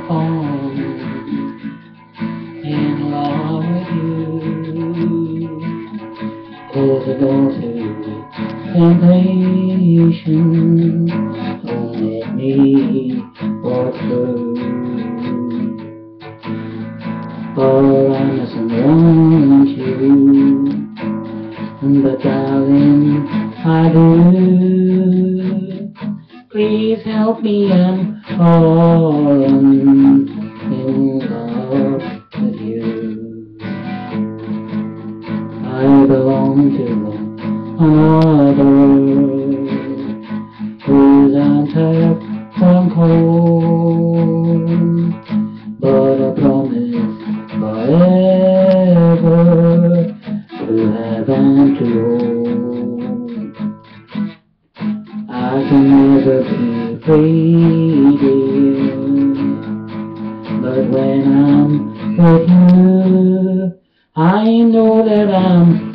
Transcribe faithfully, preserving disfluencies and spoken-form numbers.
fall in love with you. 'Cause I go through temptation, don't let me walk through. For I mustn't want you, but darling, I do. Please help me, I'm falling in love with you. I belong to another who's untapped from cold, but I promise forever to have and to hold. I can never be free, dear, but when I'm with you, I know that I'm